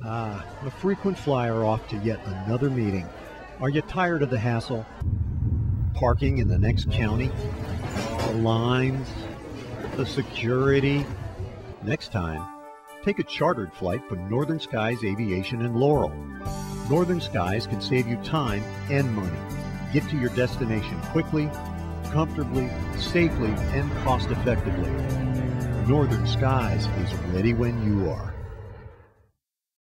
A frequent flyer off to yet another meeting. Are you tired of the hassle? Parking in the next county? The lines? The security? Next time, take a chartered flight from Northern Skies Aviation in Laurel. Northern Skies can save you time and money. Get to your destination quickly, comfortably, safely, and cost-effectively. Northern Skies is ready when you are.